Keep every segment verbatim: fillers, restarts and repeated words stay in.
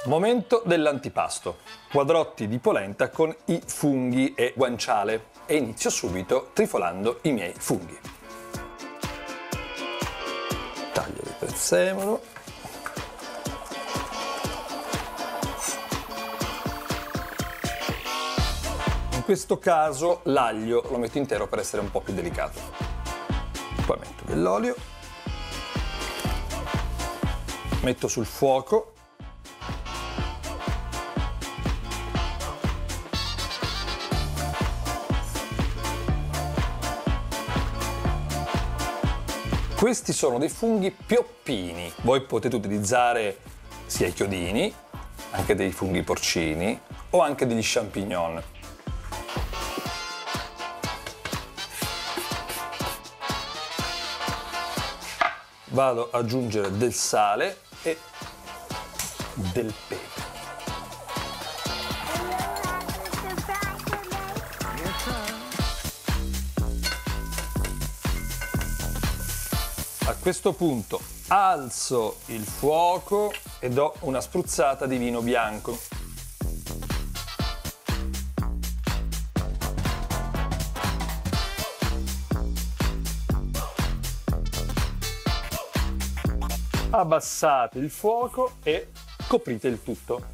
Momento dell'antipasto. Quadrotti di polenta con i funghi e guanciale. E inizio subito trifolando i miei funghi. Taglio di prezzemolo. In questo caso l'aglio lo metto intero per essere un po' più delicato. Poi metto dell'olio. Metto sul fuoco. Questi sono dei funghi pioppini. Voi potete utilizzare sia i chiodini, anche dei funghi porcini o anche degli champignon. Vado ad aggiungere del sale e del pepe. A questo punto alzo il fuoco e do una spruzzata di vino bianco. Abbassate il fuoco e coprite il tutto.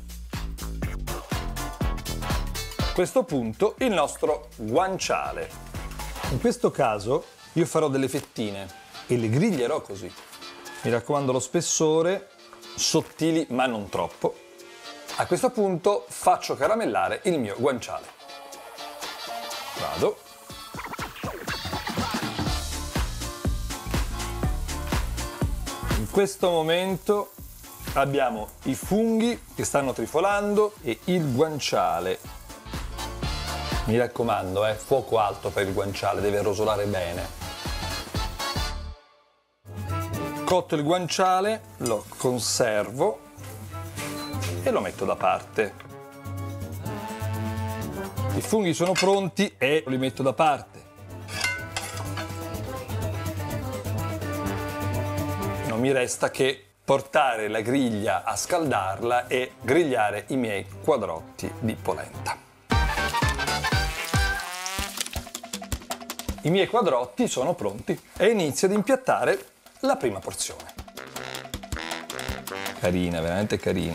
A questo punto il nostro guanciale. In questo caso io farò delle fettine e le griglierò così. Mi raccomando, lo spessore, sottili ma non troppo. A questo punto faccio caramellare il mio guanciale. Vado. In questo momento abbiamo i funghi che stanno trifolando e il guanciale. Mi raccomando, eh, fuoco alto per il guanciale, deve rosolare bene. Cotto il guanciale, lo conservo e lo metto da parte. I funghi sono pronti e li metto da parte. Non mi resta che portare la griglia a scaldarla e grigliare i miei quadrotti di polenta. I miei quadrotti sono pronti e inizio ad impiattare la prima porzione. Carina, veramente carina.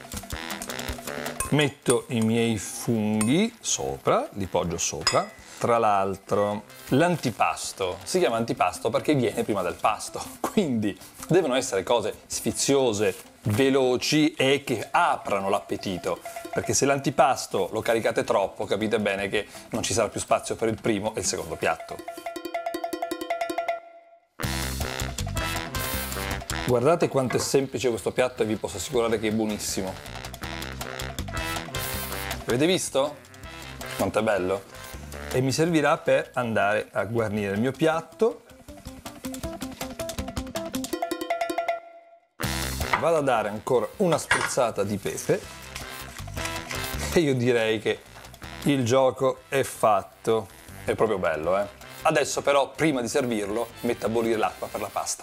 Metto i miei funghi sopra, li poggio sopra. Tra l'altro, l'antipasto si chiama antipasto perché viene prima del pasto, quindi devono essere cose sfiziose, veloci e che aprano l'appetito, perché se l'antipasto lo caricate troppo, capite bene che non ci sarà più spazio per il primo e il secondo piatto. Guardate quanto è semplice questo piatto e vi posso assicurare che è buonissimo. Avete visto? Quanto è bello? E mi servirà per andare a guarnire il mio piatto. Vado a dare ancora una spruzzata di pepe e io direi che il gioco è fatto. È proprio bello, eh? Adesso però, prima di servirlo, metto a bollire l'acqua per la pasta.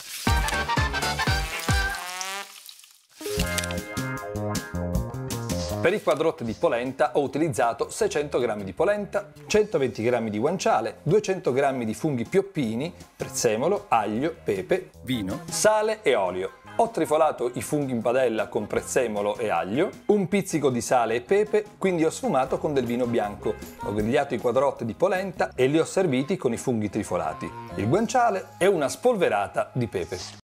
Per i quadrotti di polenta ho utilizzato seicento grammi di polenta, centoventi grammi di guanciale, duecento grammi di funghi pioppini, prezzemolo, aglio, pepe, vino, sale e olio. Ho trifolato i funghi in padella con prezzemolo e aglio, un pizzico di sale e pepe, quindi ho sfumato con del vino bianco. Ho grigliato i quadrotti di polenta e li ho serviti con i funghi trifolati, il guanciale e una spolverata di pepe.